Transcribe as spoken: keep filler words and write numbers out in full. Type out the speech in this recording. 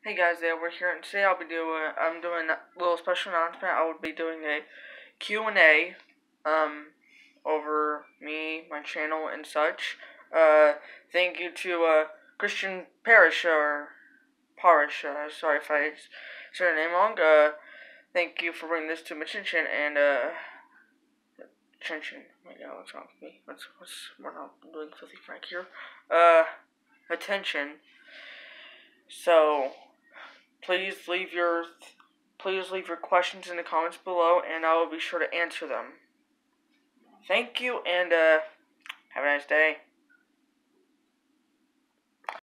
Hey guys, yeah, we're here, and today I'll be doing, I'm doing a little special announcement. I will be doing a Q and A, um, over me, my channel, and such. Uh, thank you to, uh, Christian Parish, or Parish, uh, sorry if I said her name wrong. Uh, thank you for bringing this to my attention, and, uh, attention. Oh my god, what's wrong with me? What's, what's, we're not doing Filthy Frank here. Uh, attention. So, Please leave your please leave your questions in the comments below, and I will be sure to answer them. Thank you, and uh, have a nice day.